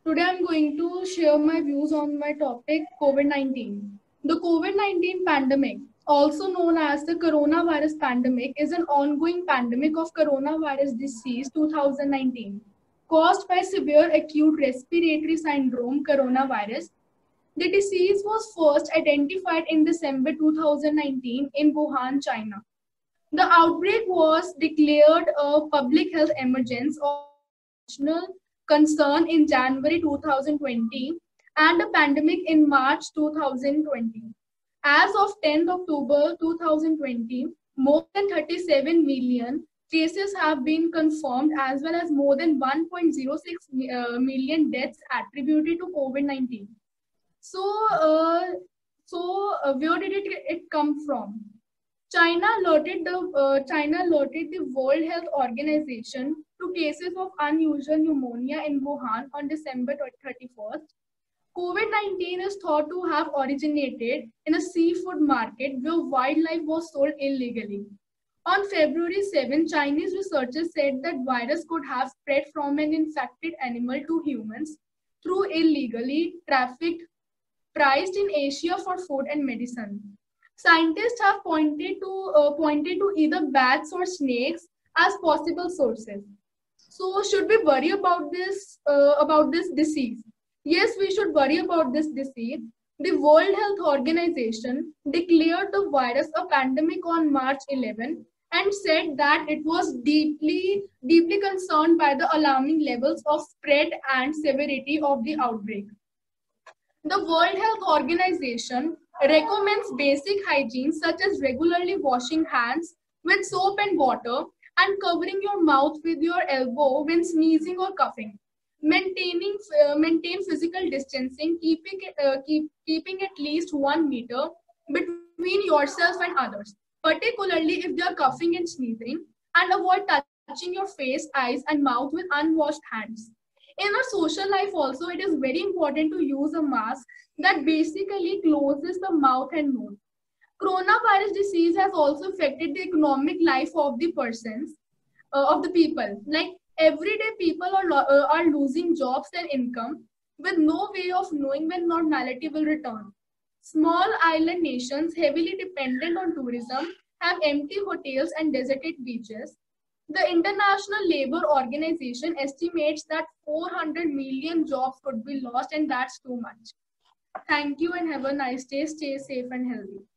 Today I'm going to share my views on my topic COVID-19. The COVID-19 pandemic, also known as the coronavirus pandemic, is an ongoing pandemic of coronavirus disease 2019 caused by severe acute respiratory syndrome coronavirus. The disease was first identified in December 2019 in Wuhan, China. The outbreak was declared a public health emergency of international concern in January 2020 and a pandemic in March 2020. As of 10th October 2020, more than 37 million cases have been confirmed as well as more than 1.06 million deaths attributed to COVID-19. So, where did it come from? China alerted the World Health Organization to cases of unusual pneumonia in Wuhan on December 31st. COVID-19 is thought to have originated in a seafood market where wildlife was sold illegally. On February 7, Chinese researchers said that virus could have spread from an infected animal to humans through illegally trafficked prized in Asia for food and medicine. Scientists have pointed to either bats or snakes as possible sources. So, should we worry about this disease? Yes, we should worry about this disease. The World Health Organization declared the virus a pandemic on March 11 and said that it was deeply concerned by the alarming levels of spread and severity of the outbreak. The World Health Organization recommends basic hygiene such as regularly washing hands with soap and water and covering your mouth with your elbow when sneezing or coughing. Maintain physical distancing, keeping at least 1 meter between yourself and others, particularly if they are coughing and sneezing, and avoid touching your face, eyes, and mouth with unwashed hands. In our social life also, it is very important to use a mask that basically closes the mouth and nose. Coronavirus disease has also affected the economic life of the of the people. Like everyday people are losing jobs and income with no way of knowing when normality will return. Small island nations heavily dependent on tourism have empty hotels and deserted beaches. The International Labour Organization estimates that 400 million jobs could be lost, and that's too much. Thank you and have a nice day. Stay safe and healthy.